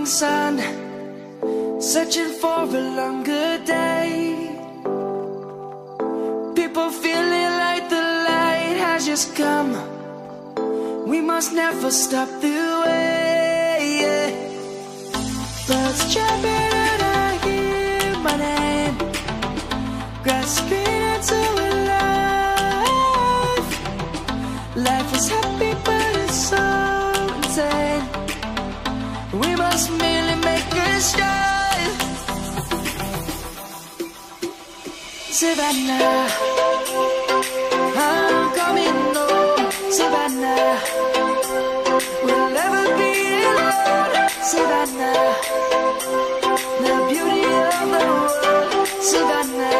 sun, searching for a longer day. People feeling like the light has just come. We must never stop the way. Birds chirping and I hear my name, grasping into a life. Life is happy but it's so insane. We must merely make a start. Savannah, I'm coming home. Savannah, we'll never be alone. Savannah, the beauty of the world. Savannah,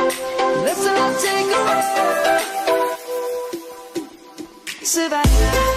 let's all take a walk. Savannah.